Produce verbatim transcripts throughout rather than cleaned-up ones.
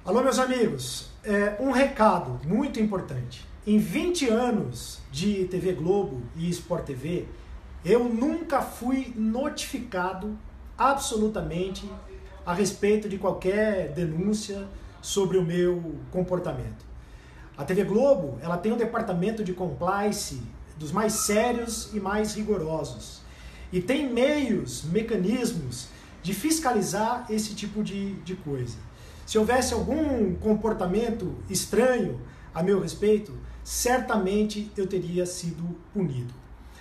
Alô, meus amigos, é, um recado muito importante. Em vinte anos de T V Globo e Sport T V, eu nunca fui notificado absolutamente a respeito de qualquer denúncia sobre o meu comportamento. A T V Globo, ela tem um departamento de compliance dos mais sérios e mais rigorosos. E tem meios, mecanismos de fiscalizar esse tipo de, de coisa. Se houvesse algum comportamento estranho a meu respeito, certamente eu teria sido punido.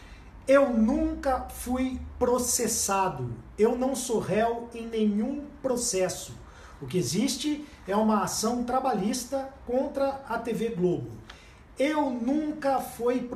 Eu nunca fui processado, eu não sou réu em nenhum processo. O que existe é uma ação trabalhista contra a T V Globo. Eu nunca fui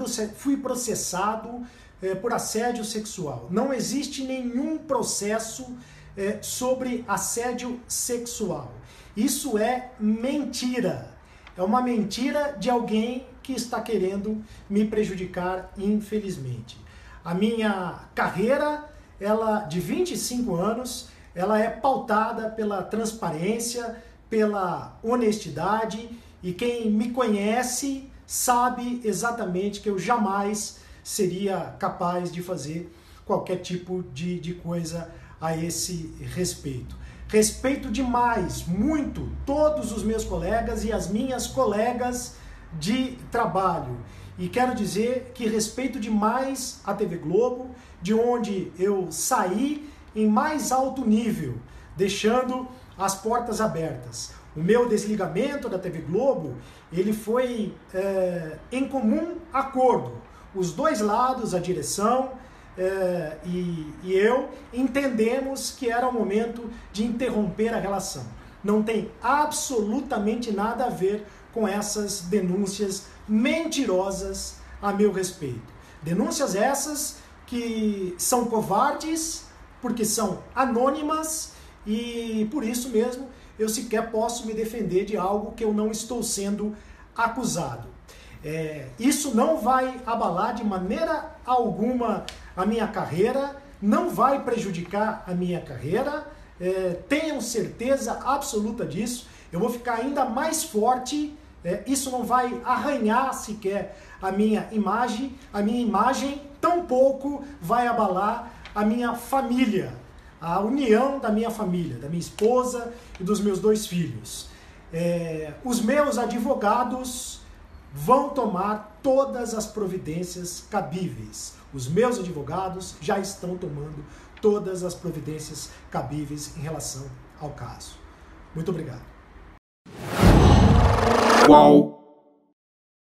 processado eh, por assédio sexual. Não existe nenhum processo eh, sobre assédio sexual. Isso é mentira. É uma mentira de alguém que está querendo me prejudicar, infelizmente. A minha carreira, ela de vinte e cinco anos, ela é pautada pela transparência, pela honestidade, e quem me conhece sabe exatamente que eu jamais seria capaz de fazer qualquer tipo de, de coisa a esse respeito. Respeito demais, muito, todos os meus colegas e as minhas colegas de trabalho. E quero dizer que respeito demais a T V Globo, de onde eu saí em mais alto nível, deixando as portas abertas. O meu desligamento da T V Globo, ele foi é, em comum acordo. Os dois lados, a direção é, e, e eu, entendemos que era o momento de interromper a relação. Não tem absolutamente nada a ver com essas denúncias mentirosas a meu respeito. Denúncias essas que são covardes, porque são anônimas e por isso mesmo eu sequer posso me defender de algo que eu não estou sendo acusado. É, isso não vai abalar de maneira alguma a minha carreira, não vai prejudicar a minha carreira, é, tenham certeza absoluta disso. Eu vou ficar ainda mais forte, é, isso não vai arranhar sequer a minha imagem, a minha imagem tampouco vai abalar a minha família, a união da minha família, da minha esposa e dos meus dois filhos. É, os meus advogados vão tomar todas as providências cabíveis. Os meus advogados já estão tomando todas as providências cabíveis em relação ao caso. Muito obrigado. Qual?